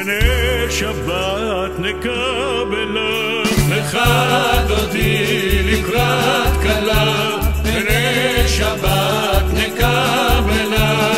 פני שבת נקבלה. לך דודי לקראת כלה, פני שבת נקבלה.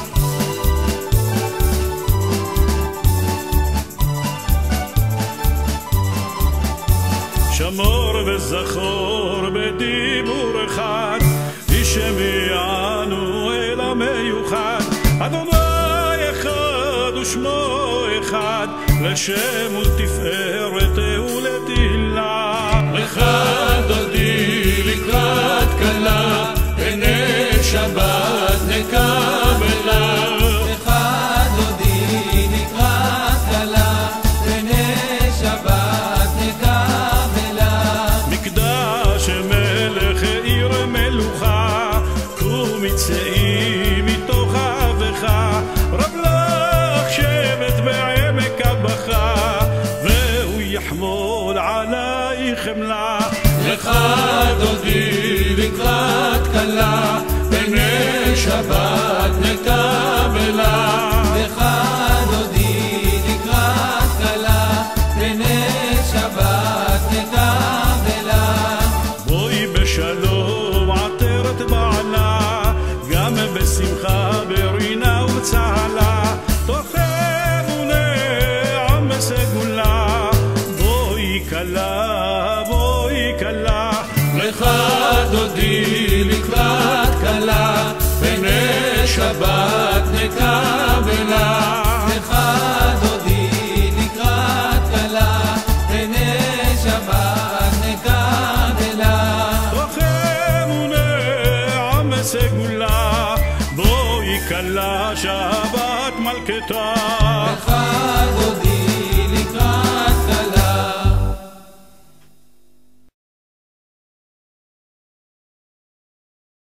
שמור וזכור בדיבור אחד, ישמיענו אל המיוחד. אדוני אחד ושמו אחד, לשם ולתפארת ולתהילה. לך דודי לקראת כלה, פני שבת נקבלה. לך דודי לקראת כלה, פני שבת נקבלה. מקדש מלך עיר מלוכה, קום יצאי מתוך אהבך. רב לך שבט בעמק הבכה, והוא יחמול עלי חמלה. לך דודי לקראת כלה, פני שבת נקבלה. לך דודי לקראת כלה, פני שבת נקבלה. בואי בשלום עטרת בעלה, גם בשמחה ברינה וצהלה. תוכנו נעם סגולה, בואי כלה בואי כלה. לך דודי לקראת כלה, פני שבת נקבלה. לך דודי לקראת כלה, פני שבת נקבלה. תוכנו נעם סגולה, בואי כלה שבת מלכתה. לך דודי